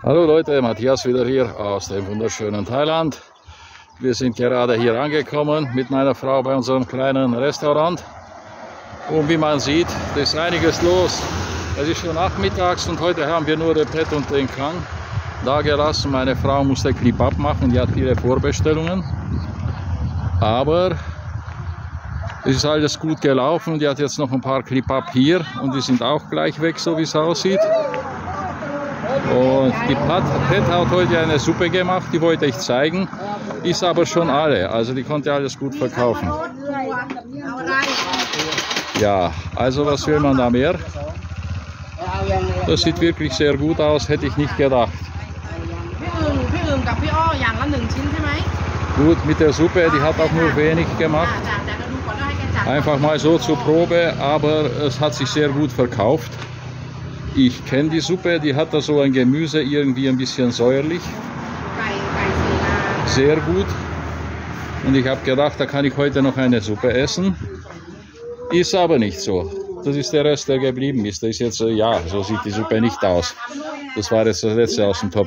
Hallo Leute, Matthias wieder hier aus dem wunderschönen Thailand. Wir sind gerade hier angekommen mit meiner Frau bei unserem kleinen Restaurant. Und wie man sieht, da ist einiges los. Es ist schon nachmittags und heute haben wir nur den Pet und den Kang da gelassen. Meine Frau musste Kebab machen, die hat viele Vorbestellungen. Aber es ist alles gut gelaufen. Die hat jetzt noch ein paar Kebab hier und die sind auch gleich weg, so wie es aussieht. Und die Pet hat heute eine Suppe gemacht, die wollte ich zeigen, ist aber schon alle, also die konnte alles gut verkaufen. Ja, also was will man da mehr? Das sieht wirklich sehr gut aus, hätte ich nicht gedacht. Gut, mit der Suppe, die hat auch nur wenig gemacht. Einfach mal so zur Probe, aber es hat sich sehr gut verkauft. Ich kenne die Suppe, die hat da so ein Gemüse, irgendwie ein bisschen säuerlich. Sehr gut. Und ich habe gedacht, da kann ich heute noch eine Suppe essen. Ist aber nicht so. Das ist der Rest, der geblieben ist. Das ist jetzt, ja, so sieht die Suppe nicht aus. Das war jetzt das letzte aus dem Topf.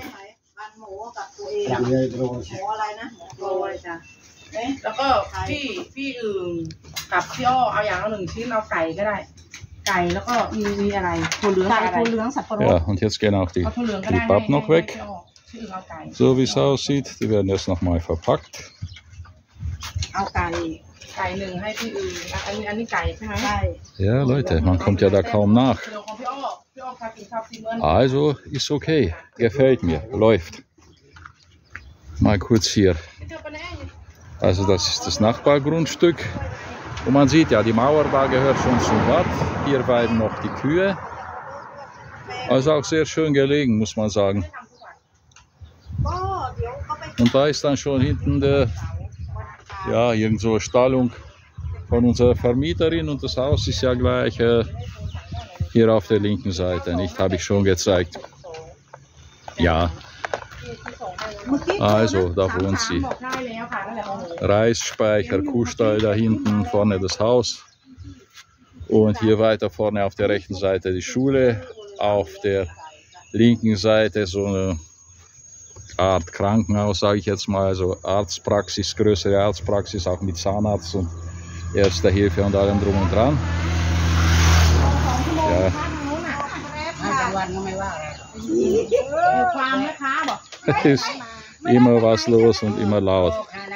Ja, und jetzt gehen auch die Kebab noch weg. So wie es aussieht. Die werden jetzt nochmal verpackt. Ja, Leute, man kommt ja da kaum nach. Also ist okay. Gefällt mir. Läuft. Mal kurz hier. Also das ist das Nachbargrundstück. Und man sieht ja, die Mauer da gehört schon zum Bad. Hier weiden noch die Kühe. Also auch sehr schön gelegen, muss man sagen. Und da ist dann schon hinten der, ja, irgend so eine Stallung von unserer Vermieterin. Und das Haus ist ja gleich hier auf der linken Seite. Nicht, habe ich schon gezeigt. Ja. Also, da wohnt sie. Reisspeicher, Kuhstall da hinten, vorne das Haus. Und hier weiter vorne auf der rechten Seite die Schule. Auf der linken Seite so eine Art Krankenhaus, sage ich jetzt mal. Also Arztpraxis, größere Arztpraxis, auch mit Zahnarzt und Erster Hilfe und allem drum und dran. Ja. Ist immer was los und immer laut.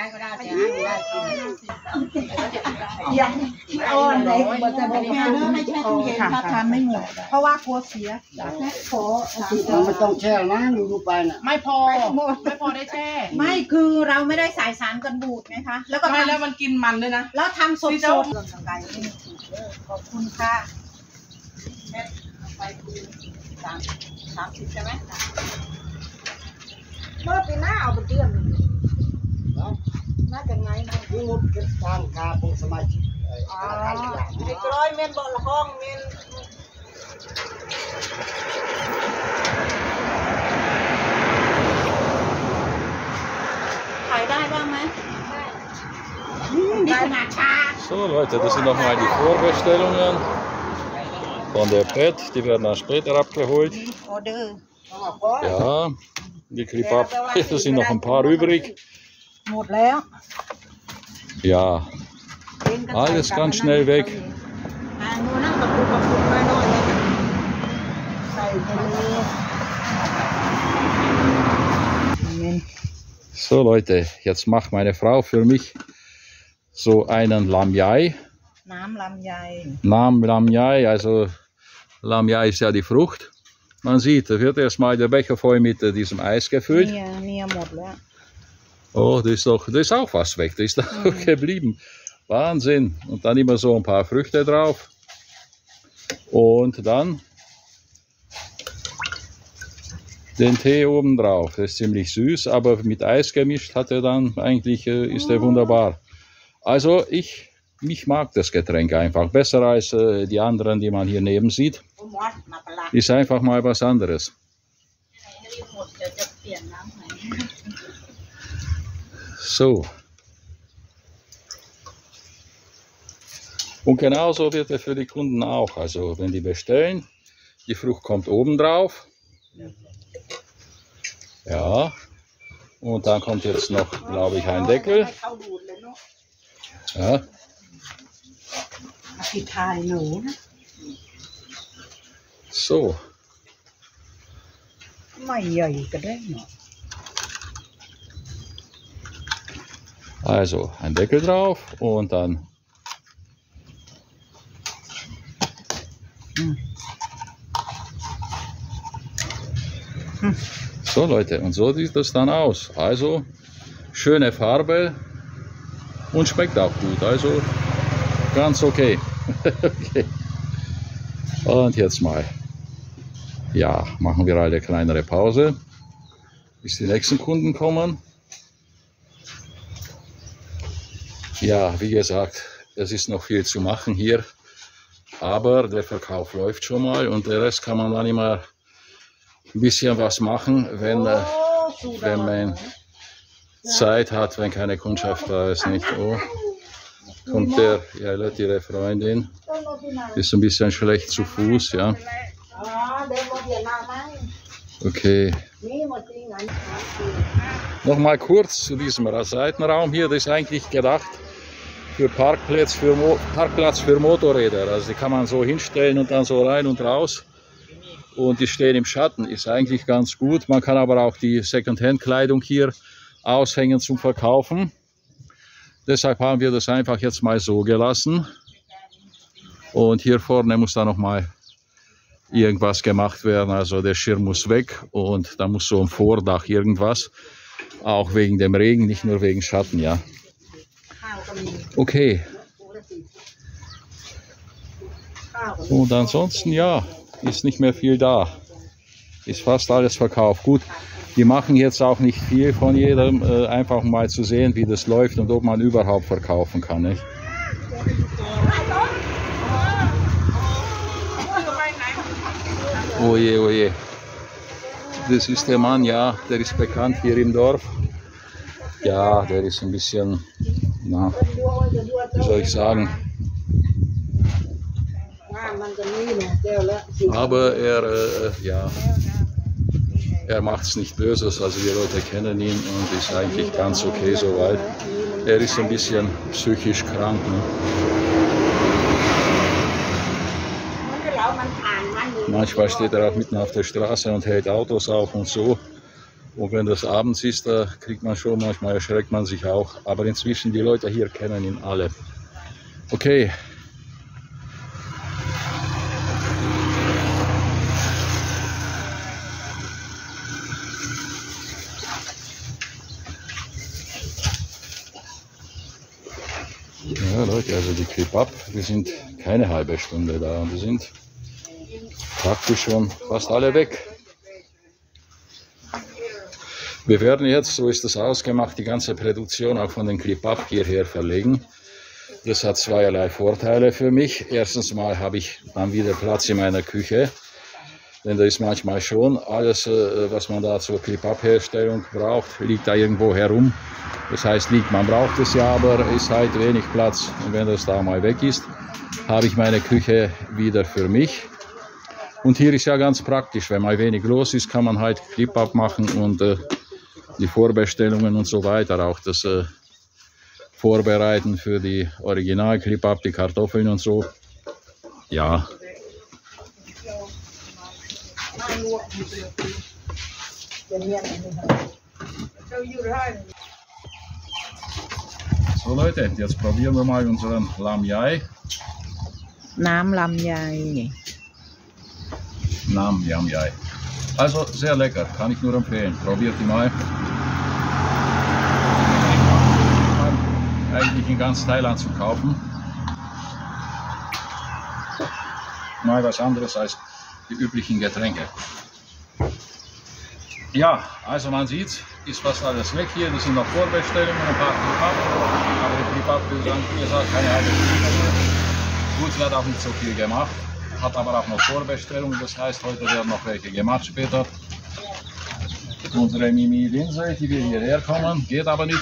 So Leute, das sind nochmal die Vorbestellungen von der Pet, die werden dann später abgeholt. Ja, die Kebab, da sind noch ein paar übrig. Ja, alles ganz schnell weg. So Leute, jetzt macht meine Frau für mich so einen Lam Yai. Nam Lam Yai, also Lam Yai ist ja die Frucht. Man sieht, da wird erstmal der Becher voll mit diesem Eis gefüllt. Oh, das ist auch was weg, das ist auch geblieben. Wahnsinn. Und dann immer so ein paar Früchte drauf. Und dann den Tee oben drauf. Das ist ziemlich süß, aber mit Eis gemischt hat er dann eigentlich, ist er wunderbar. Also ich mag das Getränk einfach. Besser als die anderen, die man hier neben sieht. Ist einfach mal was anderes. So. Und genauso wird es für die Kunden auch. Also wenn die bestellen, die Frucht kommt oben drauf. Ja. Und dann kommt jetzt noch, glaube ich, ein Deckel. Ja. So. Also ein Deckel drauf und dann so Leute, und so sieht das dann aus. Also schöne Farbe und schmeckt auch gut. Also ganz okay. Okay. Und jetzt mal, ja, machen wir eine kleinere Pause, bis die nächsten Kunden kommen. Ja, wie gesagt, es ist noch viel zu machen hier, aber der Verkauf läuft schon mal und der Rest kann man dann immer ein bisschen was machen, wenn man Zeit hat, wenn keine Kundschaft da ist, nicht? Oh, kommt der, ja, ihre Freundin, ist ein bisschen schlecht zu Fuß, ja. Okay. Nochmal kurz zu diesem Seitenraum hier, das ist eigentlich gedacht für Parkplatz für Motorräder. Also die kann man so hinstellen und dann so rein und raus. Und die stehen im Schatten, ist eigentlich ganz gut. Man kann aber auch die Secondhand-Kleidung hier aushängen zum Verkaufen. Deshalb haben wir das einfach jetzt mal so gelassen. Und hier vorne muss dann nochmal irgendwas gemacht werden. Also der Schirm muss weg und da muss so ein Vordach irgendwas. Auch wegen dem Regen, nicht nur wegen Schatten, ja. Okay. Und ansonsten, ja, ist nicht mehr viel da. Ist fast alles verkauft. Gut, die machen jetzt auch nicht viel von jedem, einfach um mal zu sehen, wie das läuft und ob man überhaupt verkaufen kann, nicht? Oje, oje. Das ist der Mann, ja, der ist bekannt hier im Dorf. Ja, der ist ein bisschen, na, wie soll ich sagen, aber ja, er macht es nicht Böses, also die Leute kennen ihn und ist eigentlich ganz okay soweit. Er ist ein bisschen psychisch krank. Ne? Manchmal steht er auch mitten auf der Straße und hält Autos auf und so. Und wenn das abends ist, da kriegt man schon, manchmal erschreckt man sich auch. Aber inzwischen, die Leute hier kennen ihn alle. Okay. Ja Leute, also die Clip-Up, wir sind keine halbe Stunde da und wir sind praktisch schon fast alle weg. Wir werden jetzt, so ist es ausgemacht, die ganze Produktion auch von den Clip-Up hierher verlegen. Das hat zweierlei Vorteile für mich. Erstens mal habe ich dann wieder Platz in meiner Küche, denn da ist manchmal schon alles, was man da zur Clip-Up-Herstellung braucht, liegt da irgendwo herum. Das heißt, man braucht es ja, aber ist halt wenig Platz. Und wenn das da mal weg ist, habe ich meine Küche wieder für mich. Und hier ist ja ganz praktisch, wenn mal wenig los ist, kann man halt Clip-Up machen und die Vorbestellungen und so weiter, auch das Vorbereiten für die Original-Clip-Up, die Kartoffeln und so. Ja. So Leute, jetzt probieren wir mal unseren Lamjai. Nam Lamjai. Nam Lamjai. Also sehr lecker, kann ich nur empfehlen. Probiert die mal. Eigentlich in ganz Thailand zu kaufen. Mal was anderes als die üblichen Getränke. Ja, also man sieht, ist fast alles weg hier. Das sind noch Vorbestellungen, ein paar Clip-Up. Aber die Clip-Up, wie gesagt, keine halbe Stunde. Gut, wird auch nicht so viel gemacht. Hat aber auch noch Vorbestellungen, das heißt, heute werden noch welche gemacht später. Unsere Mimi-Linse, die wir hierher kommen, geht aber nicht.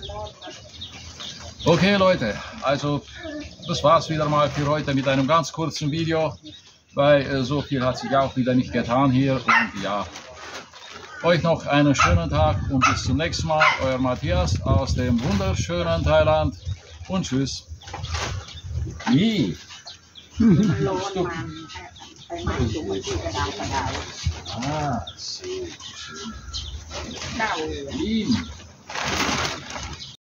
Okay Leute, also das war's wieder mal für heute mit einem ganz kurzen Video, weil so viel hat sich auch wieder nicht getan hier und ja, Euch noch einen schönen Tag und bis zum nächsten Mal. Euer Matthias aus dem wunderschönen Thailand und tschüss. โลนมันไปมาสูงที่กระดาวกระดาว Ah, sim. เดา Sim.